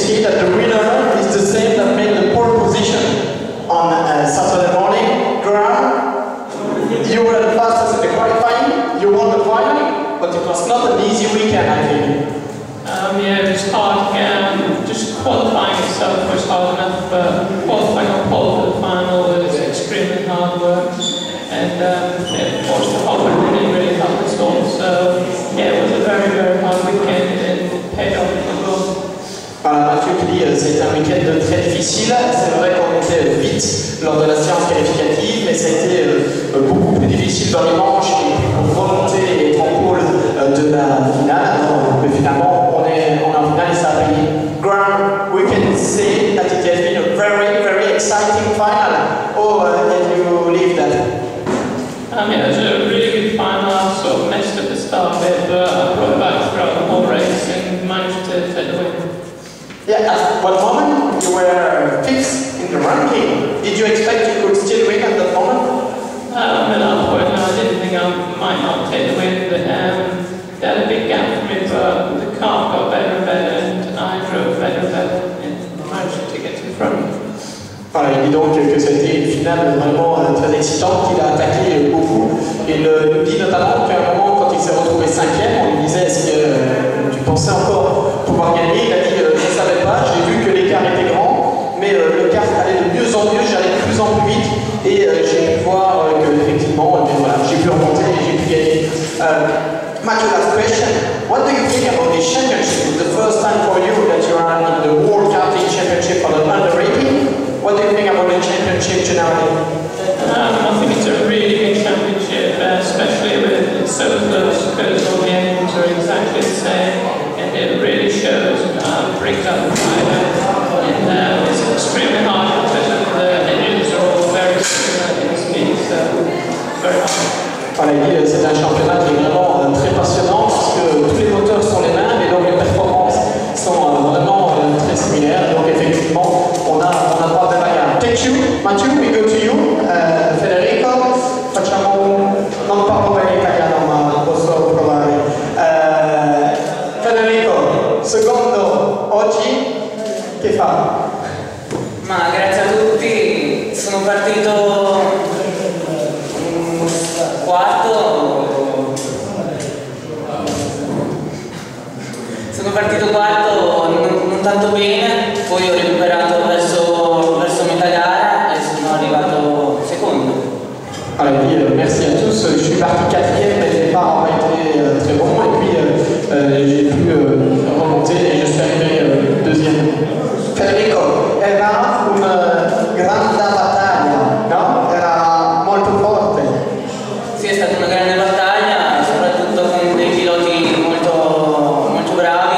see that the winner is the same that made the pole position on Saturday morning. Graham, you were the fastest in the qualifying, you won the final, but it was not an easy weekend, I think. Yeah, it was hard again. Just qualifying itself was hard enough, but qualifying on pole for the final was extremely hard work. And of course the hot weather didn't really help us all. So yeah, it was a very, very hard weekend and it paid off as well. Voilà, Mathieu qui dit c'était un week-end très difficile. C'est vrai qu'on était vite lors de la séance qualificative, mais ça a été beaucoup plus difficile dans les manches et puis pour remonter et être en pôle de la finale. Mais finalement, on est en finale et ça a payé. Graham, we can say that it has been a very, very exciting final. Oh, can you leave that? Yeah, it was a really good final. I sort of messed up the start bit, but I brought it back throughout the whole race and managed to take the win. Yeah, at one moment you were 5th in the ranking. Did you expect you could still win at that moment? At that point, I didn't think I might not take the win, but they had a big gap for me, but the car got better and better, and I drove better and better, and managed to get to the front. Voilà, il dit donc que c'était une finale vraiment très excitante, qu'il a attaqué beaucoup. Et il nous dit notamment qu'à un moment, quand il s'est retrouvé 5e, on lui disait est-ce que tu pensais encore pouvoir gagner? Il a dit je ne savais pas, j'ai vu que l'écart était grand, mais le kart allait de mieux en mieux, j'allais de plus en plus vite et j'ai pu voir qu'effectivement, voilà, j'ai pu remonter et j'ai pu gagner. Mathieu, last question. What do you think about this championship? It's the first time for you that you are in the World Karting Championship for the under 18. What do you think about the championship generally? I think it's a really good championship, especially with it's so close because all the engines are exactly the same, and it really shows, brings out the driver, and it's extremely hard because the engines are all very similar in speed, so it's very hard. Voilà, il dit c'est un championnat qui est vraiment très passionnant parce que tous les moteurs sont les mêmes et donc les performances sont vraiment très similaires. Donc effectivement, on a droit de bagarre. Thank you, Mathieu. We go to you, Federico. Non parlo bene italiano, ma posso provare. Federico, secondo oggi che fa? Ma grazie a tutti, sono partito quarto, non tanto bene, poi ho recuperato verso metà gara e sono arrivato secondo. Alors, il dit merci à tous, je suis parti 4e, mais le départ n'a pas été très bon et puis j'ai pu remonter et je suis arrivé 2e. Federico, era una grande battaglia, no? Era molto forte. Sì, è stata una grande battaglia, soprattutto con dei piloti molto bravi.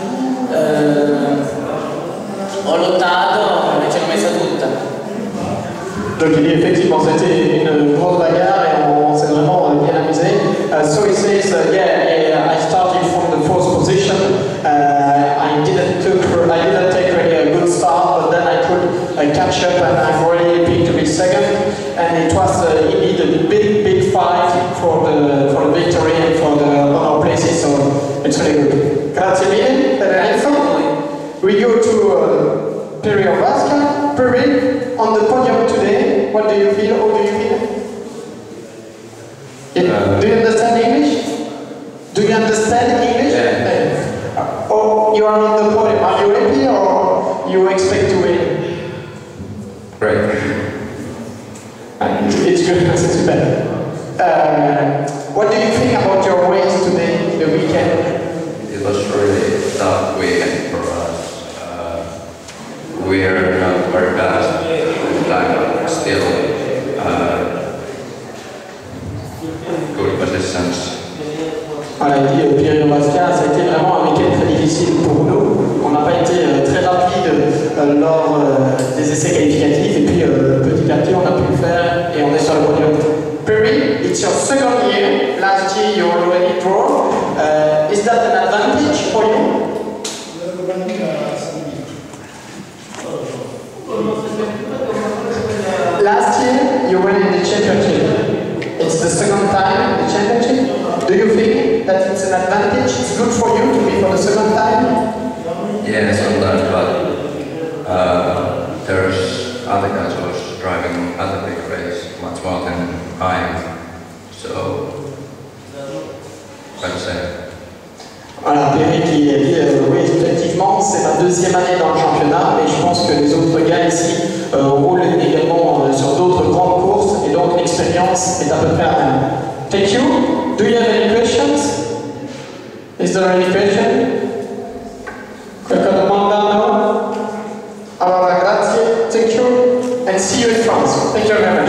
Ho lottato e ce l'ho messa tutta. Donc il dit effectivement c'était une grosse bagarre et on s'est vraiment bien amusé. So he says, I started from the 4th position. I didn't take really a good start, but then I could catch up and I'm really happy to be 2nd. And it was indeed a big fight for the victory and for the honor places. So it's really good. Grazie mille, Federico. We go to Pyry Ovaska. Pyry, on the podium today, what do you feel? How do you feel? Do you understand English? Do you understand English? Yeah. Oh, you are on the podium. Are you happy or you expect to win? Great. It's good, c'est super. What do you think about your race today, the weekend? It was really tough weekend for us. We are not very fast, but still good positions. Voilà, il dit Pyry Ovaska, ça a été vraiment un week-end très difficile pour nous. On n'a pas été très rapide lors des essais qualificatifs et puis petit à petit on a pu le faire et on est sur le podium. Pyry, it's your 2nd year. Last year you already drove. Is that an advantage for you? Last year you were in the championship. It's the 2nd time in the championship. Do you think that it's an advantage? It's good for you to be for the 2nd time? Yeah, sometimes, but and high. So, quite sad. Voilà, Pyry qui dit oui, effectivement, c'est ma deuxième année dans le championnat, mais je pense que les autres gars ici roulent également sur d'autres grandes courses, et donc l'expérience est à peu près la même. Thank you. Do you have any questions? Is there any question? Qualche domanda? No? Allora, grazie, thank you, and see you in France. Thank you very much.